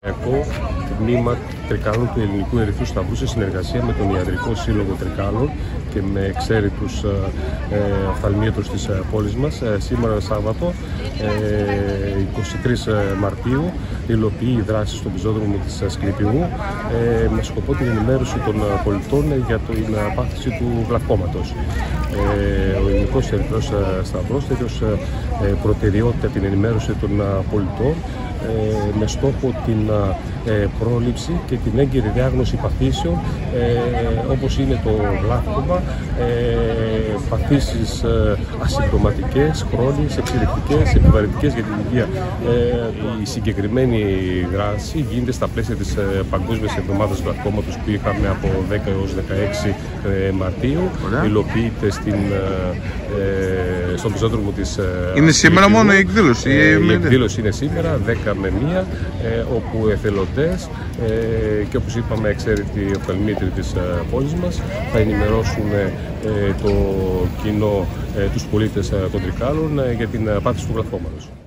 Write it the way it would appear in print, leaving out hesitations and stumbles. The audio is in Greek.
Τμήμα Τρικάλων του Ελληνικού Ερυθρού Σταυρού σε συνεργασία με τον Ιατρικό Σύλλογο Τρικάλων και με εξαίρετους οφθαλμίατρους της πόλης μας, σήμερα Σάββατο 23 Μαρτίου υλοποιεί δράσεις στον πεζόδρομο της Ασκληπιού με σκοπό την ενημέρωση των πολιτών για την πάθηση του γλαυκώματος. Ο Ελληνικός Ερυθρός Σταυρός έχει ως προτεραιότητα την ενημέρωση των πολιτών με στόχο την πρόληψη και την έγκαιρη διάγνωση παθήσεων όπως είναι το γλαύκωμα, παθήσεις ασυμπτωματικές, χρόνιες, εξελικτικές, επιβαρυντικές για την υγεία. Η συγκεκριμένη δράση γίνεται στα πλαίσια της Παγκόσμιας Εβδομάδας Γλαυκώματος που είχαμε από 10 έως 16 Μαρτίου. Υλοποιείται στον πεζόδρομο της Είναι σήμερα μόνο η εκδήλωση? Η εκδήλωση είναι σήμερα 10 με 1, όπου εθελοντές και όπως είπαμε εξαίρετοι οφθαλμίατροι της πόλης μας θα ενημερώσουν το κοινό, τους πολίτες των Τρικάλων για την πάθηση του γλαυκώματος.